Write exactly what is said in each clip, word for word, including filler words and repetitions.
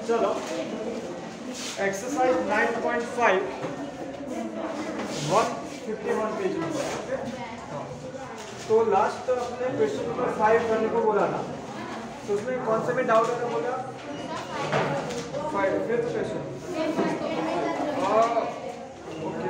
चलो exercise nine point five one fifty one page में। तो लास्ट अपने क्वेश्चन नंबर फाइव करने को बोला था, तो उसमें कौन से में डाउट है बोला? Five fifth question. ओके,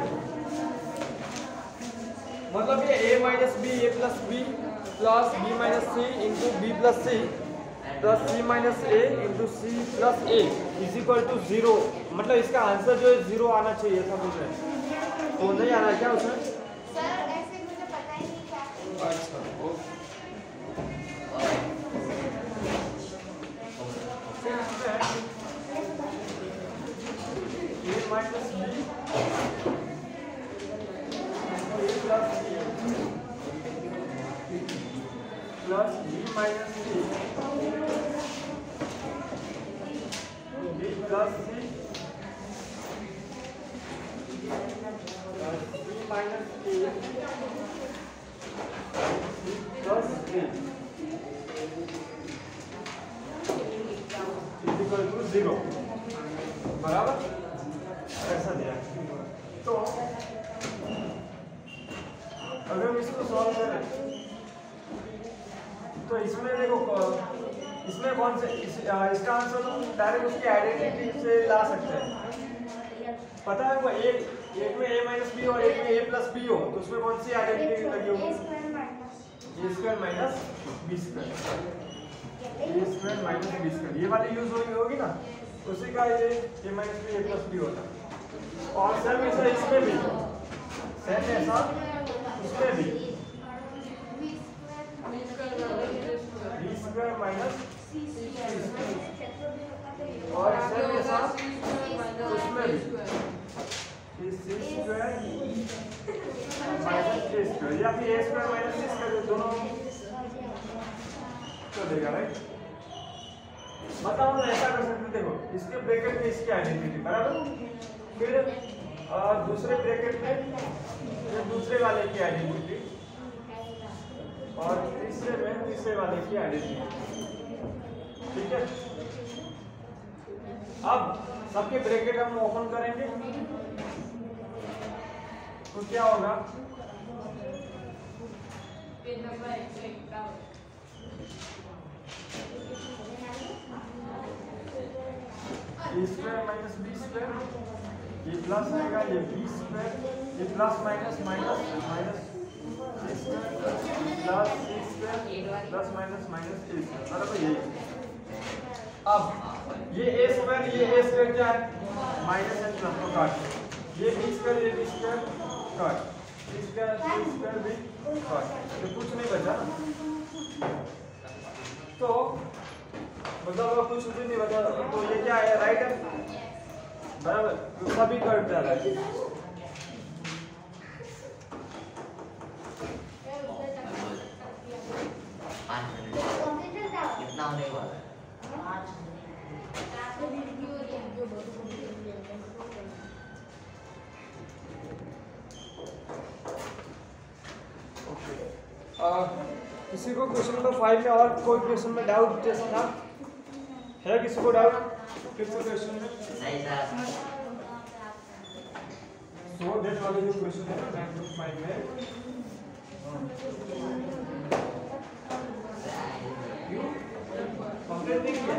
मतलब ये a minus B A plus B plus B minus C into B plus C plus C minus A into C plus A is equal to zero. मतलब इसका answer जो है zero आना चाहिए था मुझे, तो नहीं आना है क्या उसमें? सर ऐसे मुझे पता ही नहीं था। अच्छा okay, a minus B plus B plus B minus C B plus C B minus A plus B equal to zero. बराबर ऐसा दिया। तो अगर हम इसको सॉल्व करें तो इसमें देखो, इसमें कौन से इस, इसका आंसर तो डायरेक्ट उसकी आइडेंटिटी से ला सकते हैं। पता है वो एक एक में a माइनस बी और एक में a प्लस बी हो, तो उसमें कौन सी आइडेंटिटी लगी होगी? a square minus B square, a square minus B square, ये वाली यूज होगी होगी ना, उसी का ये a minus B a plus B होता। और सेम ऐसा इसमें भी, सेम ऐसा इसमें भी बी स्क्वायर माइनस और सेम ऐसा उसमें भी C square minus A square या फिर A square minus C square, दोनों तो देगा राइट। मतलब हम ऐसा कर सकते, देखो इसके ब्रैकेट में इसकी आइडेंटिटी बराबर, फिर और दूसरे ब्रैकेट में ये दूसरे वाले की आइडेंटिटी और तीसरे में तीसरे वाले की आइडेंटिटी, ठीक है। अब सबके ब्रैकेट हम ओपन करेंगे तो क्या होगा? A square minus B square, ये प्लस आएगा, ये बी स्क्वायर, ये plus minus minus minus A square plus C square plus minus minus A square, बराबर यही। अब ये ए स्क्वायर ये ए स्क्वायर क्या है? माइनस एन प्लस को काट, ये बी स्क्वायर ये बी स्क्वायर काट, सी स्क्वायर सी स्क्वायर भी काट, तो कुछ नहीं बचा ना। तो मतलब कुछ भी नहीं बचा, तो ये क्या है? राइट है बराबर, तो सभी कट जा रहा है। कितना होने वाला है? किसी को क्वेश्चन नंबर फाइव में और कोई क्वेश्चन में डाउट जैसा था है? किसी को डाउट फिफ्थ क्वेश्चन में? नहीं सर। सो दैट वाले जो क्वेश्चन है ना फाइव में, क्यों कंप्लीट नहीं किया?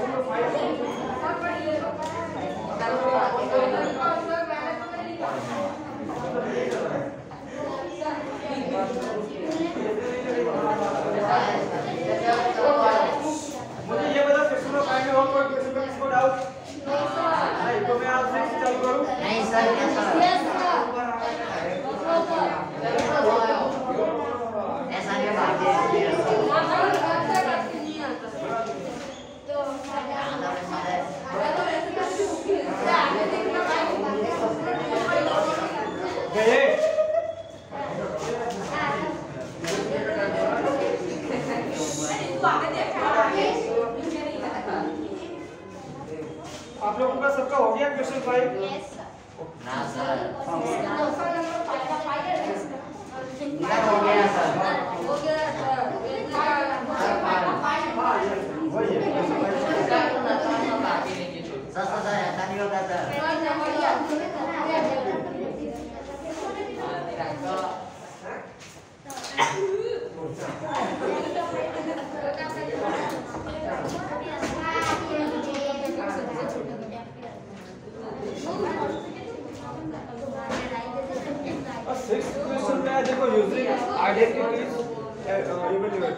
Thank you. Sir yes sir ऐसा नहीं बात है आप लोगों का सबका हो गया क्वेश्चन फाइव? ना सर मेरा हो गया सर हो गया वही है सर सर ऐसा नहीं होता सर सिक्स क्वेश्चन में देखो यूजिंग आइडेंटिटीज इवैल्यूएट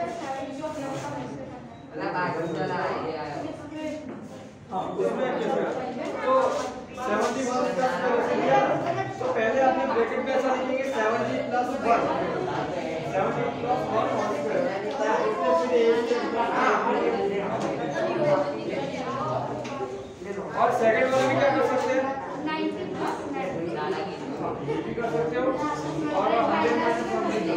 हाँ उसमें कैसे तो सेवेंटी वन का लिया तो पहले आपने ब्रैकेट में ऐसा लिखेंगे seventy plus one seventy plus one whole square और सेकंड वाले में क्या कर सकते हैं ये भी कर सकते हो और हंड्रेड माइनस वन भी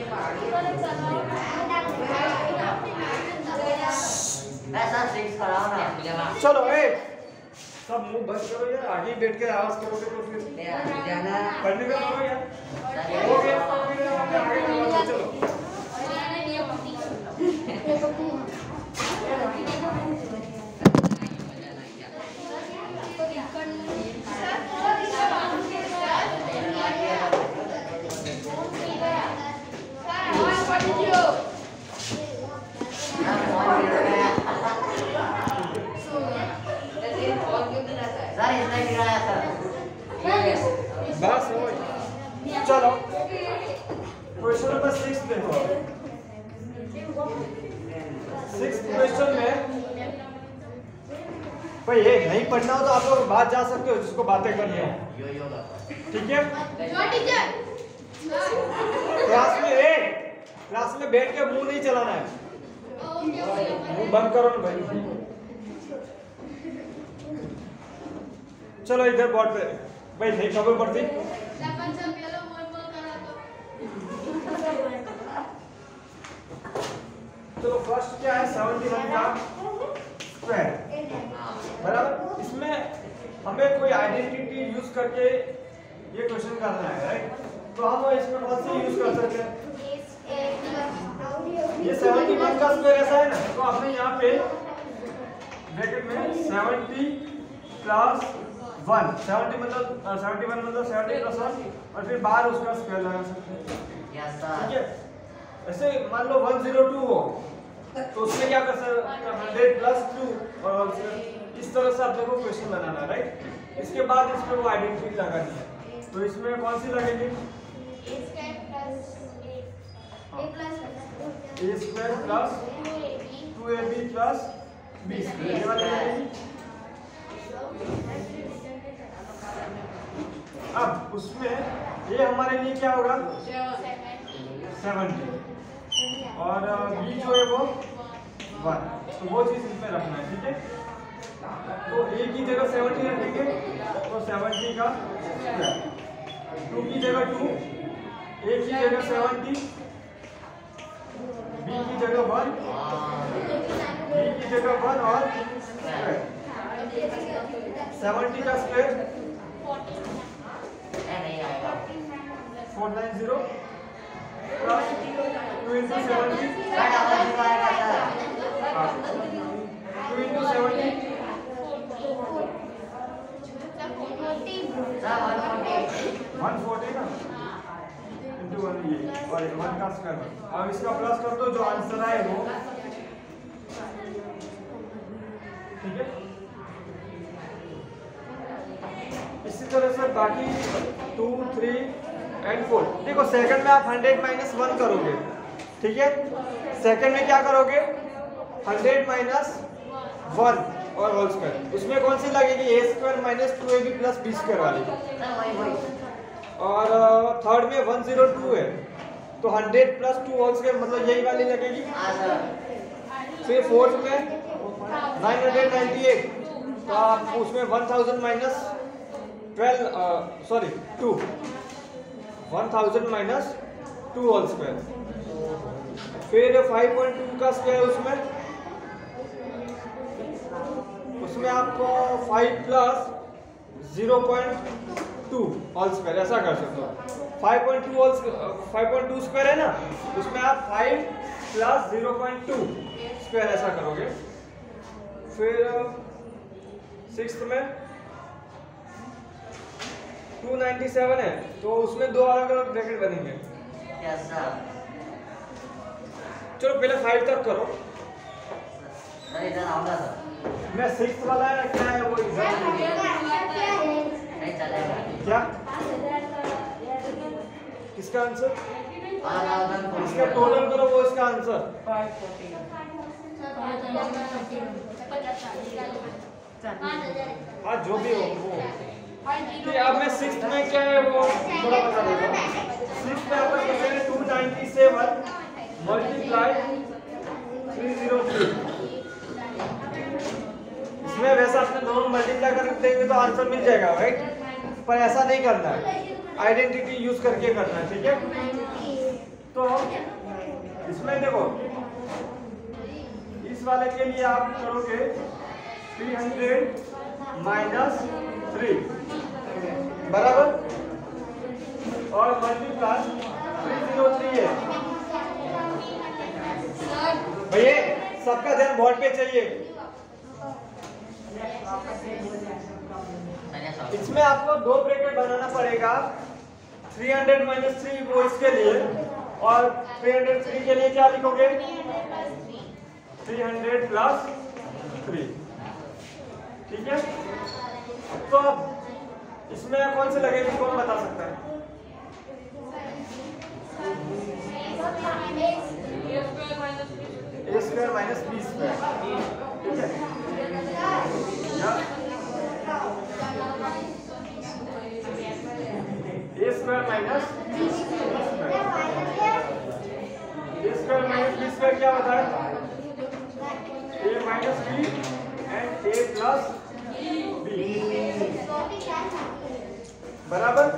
मैं सर सिक्स कराओ ना चलो ए सब मुंह बंद करो यार आगे बैठ के आवाज करोगे तो फिर जाना पढ़ने का करो यार हो गया तो फिर आगे बढ़ो चलो सर इसने गिराया सर बस हो चलो क्वेश्चन नंबर सिक्स देखो सिक्स क्वेश्चन में भाई ये नहीं पढ़ना हो तो आप लोग बात जा सकते हो जिसको बातें करनी हो ठीक है क्लास में ए क्लास में बैठ के मुंह नहीं चलाना है मुंह बंद करो ना भाई चलो इधर बोर्ड पे भाई नहीं खबर पड़ती चलो फर्स्ट क्या है सेवेंटी वन का स्क्वायर बराबर इसमें हमें कोई आइडेंटिटी यूज करके ये क्वेश्चन करना है राइट तो हम इसमें कौन सी यूज कर सकते हैं ये सेवेंटी वन का स्क्वायर ऐसा है ना तो आपने यहाँ पे ब्रैकेट में सेवेंटी प्लस वन सेवेंटी मतलब सेवेंटी वन मतलब सेवेंटी प्लस वन और फिर बाहर उसका स्क्वायर लगा सकते हैं यस सर ठीक है ऐसे मान लो वन जीरो टू हो तो उसमें क्या कर सकते हंड्रेड प्लस टू और इस तरह से आप देखो क्वेश्चन बनाना राइट इसके बाद इसमें वो आइडेंटिटी लगानी है तो इसमें कौन सी लगेगी A square plus two A B plus B square ये वाली लगेगी अब उसमें ये हमारे लिए क्या होगा सेवेंटी और बी जो है वो वन तो वो चीज इसमें रखना है ठीक है तो ए की जगह सेवेंटी रखेंगे तो सेवेंटी का टू की जगह टू ए की जगह सेवेंटी बी की जगह वन बी की जगह वन और सेवेंटी का स्क्वायर नहीं आएगा four nine zero plus two into seventy sir double zero आएगा sir two into seventy sir one forty one forty ना इंटू वन ये और वन का स्क्वायर अब इसका प्लस कर दो जो आंसर आए वो ठीक है इसी तरह से बाकी टू थ्री एंड फोर देखो सेकंड में आप हंड्रेड माइनस वन करोगे ठीक है सेकंड में क्या करोगे हंड्रेड माइनस वन और होल स्क्वायर, उसमें कौन सी लगेगी? A square minus two A B plus B square वाली। वही वही और थर्ड में वन जीरो टू है तो hundred plus two whole square मतलब यही वाली लगेगी। हाँ सर। फिर फोर्थ में नाइन हंड्रेड नाइन्टी एट तो आप उसमें one thousand minus twelve sorry two one thousand minus two whole square. फिर फाइव पॉइंट टू का स्क्वायर उसमें उसमें आपको five plus zero point two whole square ऐसा कर सकते हो। Five point two whole five point two square है ना, उसमें आप five plus zero point two square ऐसा करोगे। फिर सिक्स्थ में टू नाइन्टी सेवन है तो उसमें दो अलग अलग ब्रैकेट बनेंगे। कैसा? चलो पहले फाइव तक करो। सर इधर आऊंगा सर। मैं सिक्स्थ वाला है क्या है वो इधर नहीं चलेगा। क्या किसका आंसर? इसका टोटल करो वो इसका आंसर। हाँ जो भी हो वो। ठीक अब मैं सिक्स्थ में क्या है वो थोड़ा बता देता हूँ। सिक्स्थ में आपका क्वेश्चन है two ninety seven multiply three zero three. इसमें वैसा अपने दोनों मल्टीप्लाई कर देंगे तो आंसर मिल जाएगा राइट, पर ऐसा नहीं करना है, आइडेंटिटी यूज करके करना है। ठीक है तो इसमें देखो इस वाले के लिए आप करोगे थ्री हंड्रेड माइनस थ्री बराबर और मल्टीप्लाई थ्री जीरो थ्री है। भैया सबका ध्यान बोर्ड पे चाहिए। इसमें आपको दो ब्रैकेट बनाना पड़ेगा, थ्री हंड्रेड माइनस थ्री वो इसके लिए और थ्री हंड्रेड थ्री के लिए क्या लिखोगे? Three hundred plus three. ठीक है तो अब इसमें कौन से लगेगी कौन बता सकता है? A square minus B square. ठीक है A square minus B square. A square minus B square क्या होता है? A minus B and A plus B बराबर।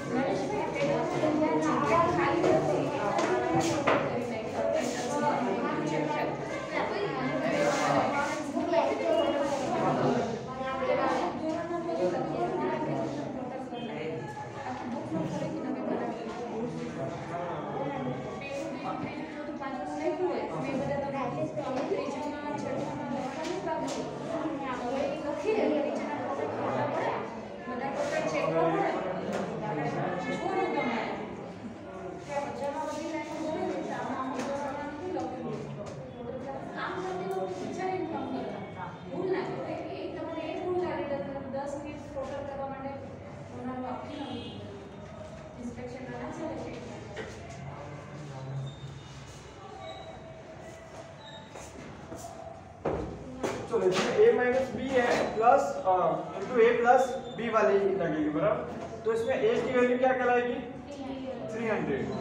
चलो इसमें a माइनस बी है plus into A plus B वाली लगेगी बराबर। तो इसमें a की वैल्यू क्या कहलाएगी? Three hundred.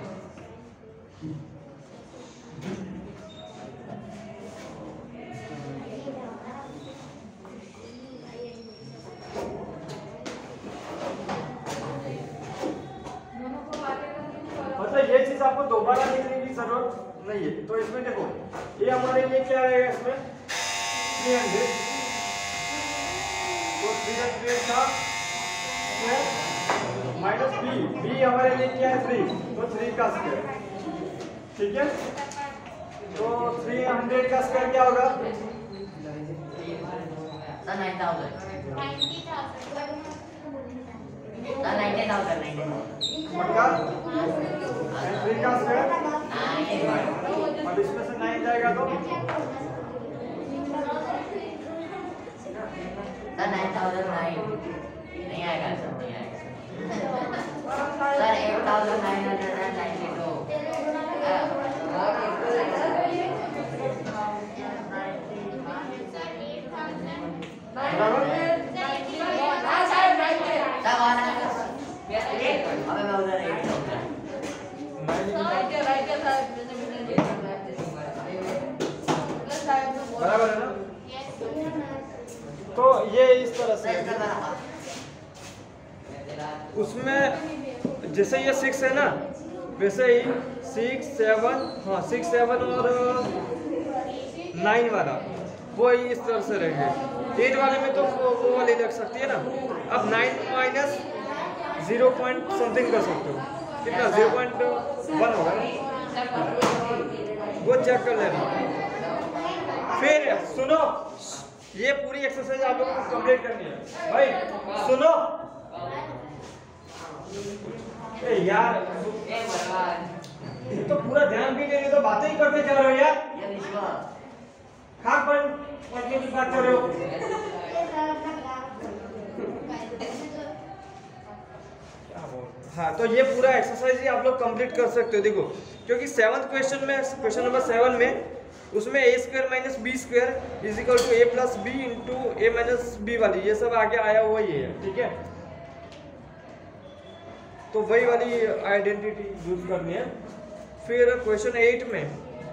मतलब ये चीज आपको दोबारा लिखने की जरूरत नहीं है। तो इसमें देखो ये हमारे लिए क्या रहेगा इसमें थ्री हंड्रेड तो थ्री हंड्रेड का माइनस बी बी हमारे लिए क्या है? थ्री तो थ्री का स्क्वायर। ठीक है तो थ्री हंड्रेड का स्क्वायर क्या होगा? नाइन थाउजेंड नाइन्टी थाउजेंड मटका थ्री का स्क्वायर और इसमें से नाइन जाएगा तो नाइन थाउजेंड नाइन नहीं आएगा सर, नहीं आएगा sir. Eight thousand nine hundred and ninety two. बराबर है ना? Yes. तो ये इस तरह से है। उसमें जैसे ये सिक्स है ना, वैसे ही सिक्स सेवन, हाँ सिक्स सेवन और नाइन वाला वो ही इस तरह से रहेंगे। एट वाले में तो वो, वो वाली लग सकती है ना। अब nine minus zero point something कर सकते हो, कितना जीरो पॉइंट वन होगा ना, वो चेक कर लेना। फिर सुनो, ये पूरी एक्सरसाइज आप लोगों को कंप्लीट करनी है भाई। सुनो ए यार, तो पूरा ध्यान भी नहीं, तो बातें ही करते जा रहे हो यार। खाक पर पढ़ने की बात कर रहे हो। हाँ, तो ये पूरा एक्सरसाइज ही आप लोग कंप्लीट कर सकते हो। देखो, क्योंकि सेवंथ क्वेश्चन में, क्वेश्चन नंबर सेवन में, उसमें A square minus B square is equal to A plus B into A minus B वाली, ये सब आगे आया हुआ ही है, ठीक है। तो वही वाली आइडेंटिटी यूज करनी है। फिर क्वेश्चन एट में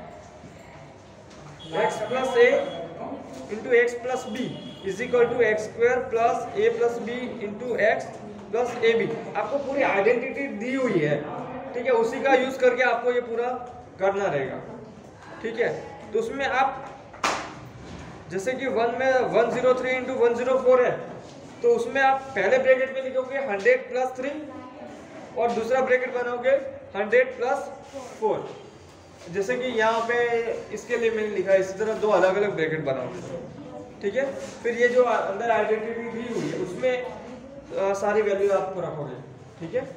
X plus A into X plus B is equal to X square plus A plus B into X plus A B. आपको पूरी आइडेंटिटी दी हुई है, ठीक है, उसी का यूज करके आपको ये पूरा करना रहेगा, ठीक है। तो उसमें आप जैसे कि वन में one zero three into one zero four है, तो उसमें आप पहले ब्रैकेट में लिखोगे हंड्रेड प्लस थ्री और दूसरा ब्रैकेट बनाओगे हंड्रेड प्लस फोर। जैसे कि यहाँ पे इसके लिए मैंने लिखा है, इसी तरह दो अलग अलग ब्रैकेट बनाओगे, ठीक है। फिर ये जो अंदर आइडेंटिटी दी हुई है उसमें आ, सारी वैल्यू आपको रखोगे, ठीक है।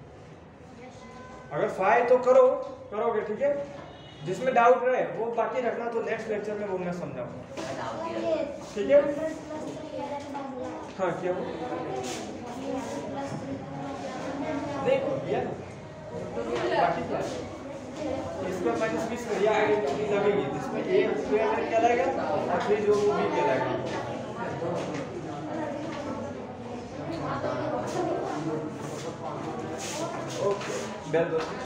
अगर फाइव तो करो करोगे, ठीक है। जिसमें डाउट रहे वो बाकी रखना, तो नेक्स्ट लेक्चर में वो मैं समझाऊंगा, ठीक है। हाँ क्या नहीं भैया, बाकी क्या इसका माइनस बीस करिए, आइडेंटिटी लगेगी जिसमें ए स्क्वायर कहलाएगा और फिर जो वो बी कहलाएगा। ओके, बेल दो।